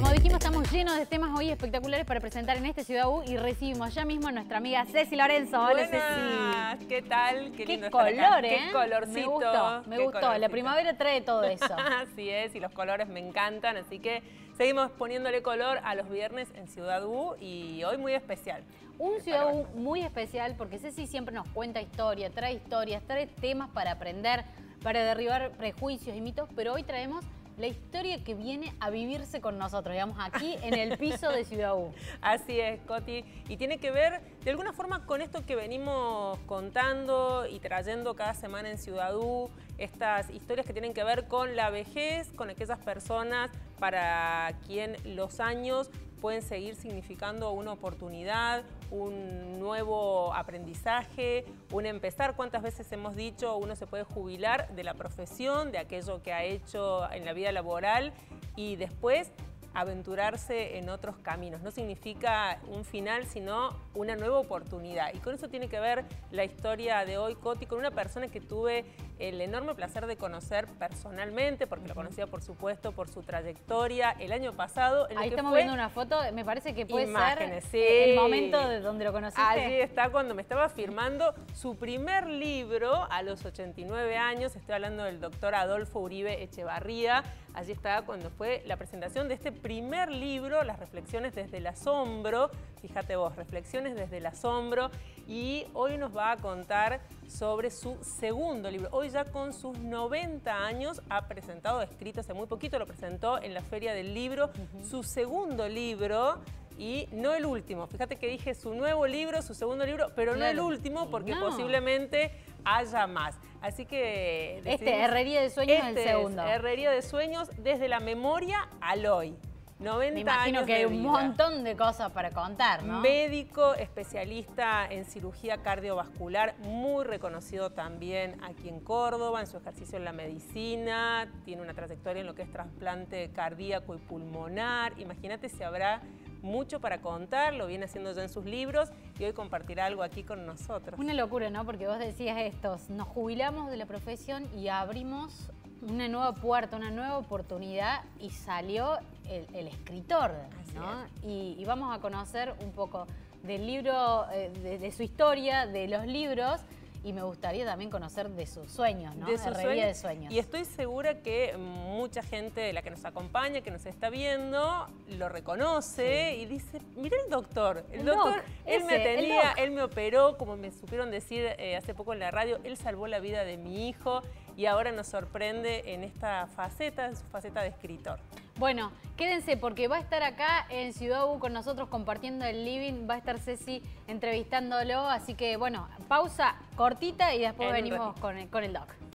Como dijimos, estamos llenos de temas hoy espectaculares para presentar en este Ciudad U y recibimos ya mismo a nuestra amiga Ceci Lorenzo. Hola, Ceci. ¿Qué tal? Qué lindo color, estar acá. ¿eh? Qué colorcito. Me gustó. La primavera trae todo eso. Así es, y los colores me encantan, así que seguimos poniéndole color a los viernes en Ciudad U y hoy muy especial. Un Ciudad U muy especial porque Ceci siempre nos cuenta historias, trae temas para aprender, para derribar prejuicios y mitos, pero hoy traemos la historia que viene a vivirse con nosotros, digamos, aquí en el piso de Ciudad U. Así es, Coti, y tiene que ver de alguna forma con esto que venimos contando y trayendo cada semana en Ciudad U, estas historias que tienen que ver con la vejez, con aquellas personas para quien los años pueden seguir significando una oportunidad, un nuevo aprendizaje, un empezar. ¿Cuántas veces hemos dicho uno se puede jubilar de la profesión, de aquello que ha hecho en la vida laboral y después aventurarse en otros caminos? No significa un final, sino una nueva oportunidad. Y con eso tiene que ver la historia de hoy, Coti, con una persona que tuve el enorme placer de conocer personalmente, porque lo conocía, por supuesto, por su trayectoria el año pasado. Ahí estamos viendo una foto, me parece que puede imágenes, ser sí, el momento de donde lo conociste. Allí está cuando me estaba firmando su primer libro a los 89 años. Estoy hablando del doctor Adolfo Uribe Echevarría. Allí está cuando fue la presentación de este primer libro, Las Reflexiones desde el Asombro. Fíjate vos, Reflexiones desde el Asombro. Y hoy nos va a contar sobre su segundo libro. Hoy ya con sus 90 años ha presentado, escrito hace muy poquito, lo presentó en la Feria del Libro, su segundo libro. Y no el último. Fíjate que dije su nuevo libro, su segundo libro, pero no el último porque posiblemente haya más. Así que Herrería de Sueños es el segundo. Herrería de Sueños desde la memoria al hoy. 90 años. Me imagino que hay un montón de cosas para contar, ¿no? Médico, especialista en cirugía cardiovascular, muy reconocido también aquí en Córdoba, en su ejercicio en la medicina, tiene una trayectoria en lo que es trasplante cardíaco y pulmonar. Imagínate si habrá mucho para contar, lo viene haciendo ya en sus libros y hoy compartirá algo aquí con nosotros. Una locura, ¿no? Porque vos decías nos jubilamos de la profesión y abrimos una nueva puerta, una nueva oportunidad y salió el escritor, ¿no? Y vamos a conocer un poco del libro, de su historia, de los libros. Y me gustaría también conocer de sus sueños, ¿no? Herrería de Sueños. Y estoy segura que mucha gente de la que nos acompaña, que nos está viendo, lo reconoce y dice, mira el doctor. El doctor, él me operó, como me supieron decir hace poco en la radio, él salvó la vida de mi hijo y ahora nos sorprende en esta faceta, en su faceta de escritor. Bueno, quédense porque va a estar acá en Ciudad U con nosotros compartiendo el living, va a estar Ceci entrevistándolo, así que bueno, pausa cortita y después venimos con el doc.